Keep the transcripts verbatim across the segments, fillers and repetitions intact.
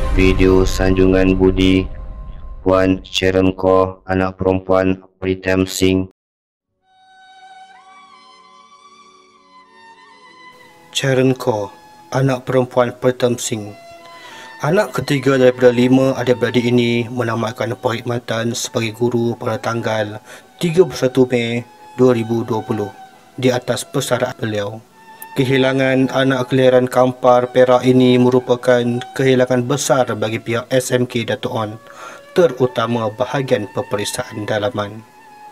video sanjungan budi Puan Sharon Kaur, anak perempuan Pritam Singh. Sharon Kaur, anak perempuan Pritam Singh. Anak ketiga daripada lima adik-beradik ini menamatkan perkhidmatan sebagai guru pada tanggal tiga puluh satu Mei dua ribu dua puluh di atas persaraan beliau. Kehilangan anak kelahiran Kampar, Perak ini merupakan kehilangan besar bagi pihak S M K Dato' On, terutama bahagian peperiksaan dalaman.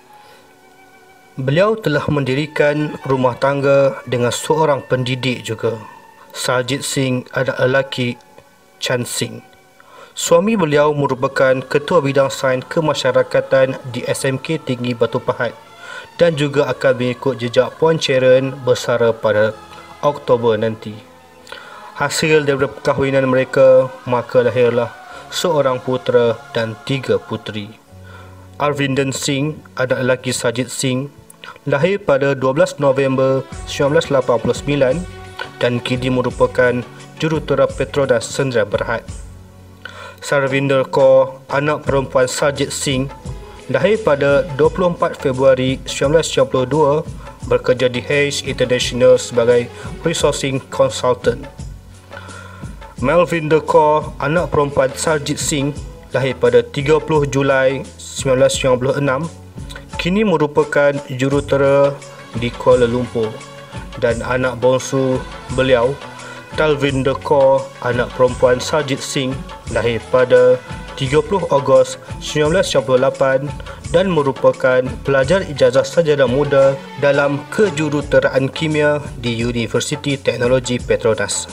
Beliau telah mendirikan rumah tangga dengan seorang pendidik juga. Sarjit Singh adalah lelaki Chan Singh. Suami beliau merupakan Ketua Bidang Sains Kemasyarakatan di S M K Tinggi Batu Pahat dan juga akan mengikut jejak Puan Sharon bersara pada Oktober nanti. Hasil daripada perkahwinan mereka, maka lahirlah seorang putera dan tiga puteri. Arvinder Singh adalah lelaki Sarjit Singh, lahir pada dua belas November seribu sembilan ratus lapan puluh sembilan dan kini merupakan jurutera Petronas Sdn Bhd. Sarvinder Kaur, anak perempuan Sarjit Singh, lahir pada dua puluh empat Februari seribu sembilan ratus sembilan puluh dua, bekerja di Hayes International sebagai Resourcing Consultant. Malvinder Kaur, anak perempuan Sarjit Singh, lahir pada tiga puluh Julai seribu sembilan ratus sembilan puluh enam, kini merupakan jurutera di Kuala Lumpur, dan anak bongsu beliau, Talvinder Kaur, anak perempuan Sarjit Singh, lahir pada tiga puluh Ogos seribu sembilan ratus sembilan puluh lapan dan merupakan pelajar ijazah sarjana muda dalam kejuruteraan kimia di Universiti Teknologi Petronas.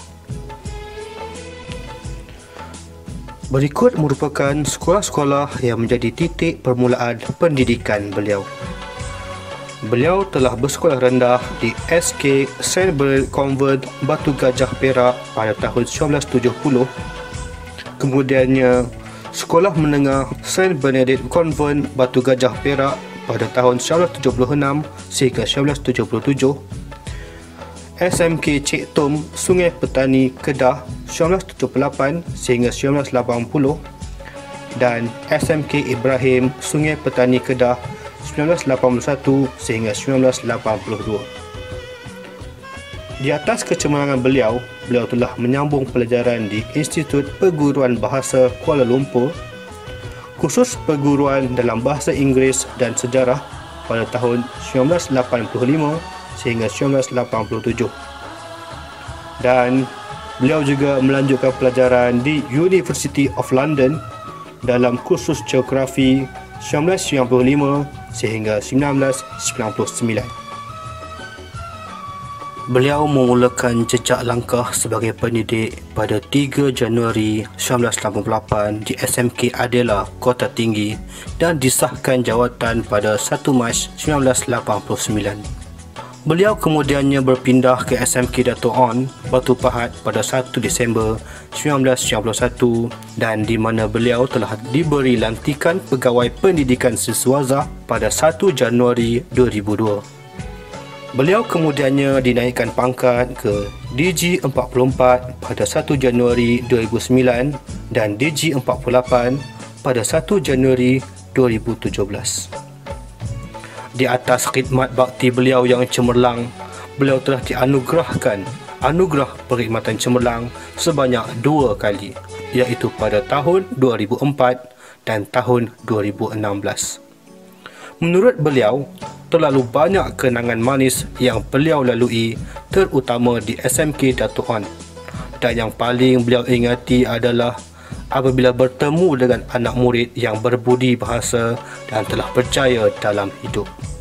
Berikut merupakan sekolah-sekolah yang menjadi titik permulaan pendidikan beliau. Beliau telah bersekolah rendah di S K Saint Bernard Convent Batu Gajah Perak pada tahun seribu sembilan ratus tujuh puluh. Kemudiannya sekolah menengah Saint Benedict Convent Batu Gajah Perak pada tahun seribu sembilan ratus tujuh puluh enam sehingga seribu sembilan ratus tujuh puluh tujuh. S M K Cik Tom Sungai Petani Kedah seribu sembilan ratus tujuh puluh lapan sehingga seribu sembilan ratus lapan puluh dan S M K Ibrahim Sungai Petani Kedah seribu sembilan ratus lapan puluh satu sehingga seribu sembilan ratus lapan puluh dua. Di atas kecemerlangan beliau, beliau telah menyambung pelajaran di Institut Perguruan Bahasa Kuala Lumpur, khusus perguruan dalam bahasa Inggeris dan sejarah pada tahun seribu sembilan ratus lapan puluh lima sehingga seribu sembilan ratus lapan puluh tujuh. Dan beliau juga melanjutkan pelajaran di University of London dalam kursus geografi seribu sembilan ratus sembilan puluh lima sehingga seribu sembilan ratus sembilan puluh sembilan. Beliau memulakan jejak langkah sebagai pendidik pada tiga Januari seribu sembilan ratus lapan puluh lapan di S M K Adela, Kota Tinggi dan disahkan jawatan pada satu Mac seribu sembilan ratus lapan puluh sembilan. Beliau kemudiannya berpindah ke S M K Dato' On, Batu Pahat pada satu Disember seribu sembilan ratus sembilan puluh satu dan di mana beliau telah diberi lantikan pegawai pendidikan siswaza pada satu Januari dua ribu dua. Beliau kemudiannya dinaikkan pangkat ke D G empat puluh empat pada satu Januari dua ribu sembilan dan D G empat puluh lapan pada satu Januari dua ribu tujuh belas. Di atas khidmat bakti beliau yang cemerlang, beliau telah dianugerahkan anugerah perkhidmatan cemerlang sebanyak dua kali, iaitu pada tahun dua ribu empat dan tahun dua ribu enam belas. Menurut beliau, terlalu banyak kenangan manis yang beliau lalui, terutama di S M K Dato' On, dan yang paling beliau ingati adalah apabila bertemu dengan anak murid yang berbudi bahasa dan telah berjaya dalam hidup.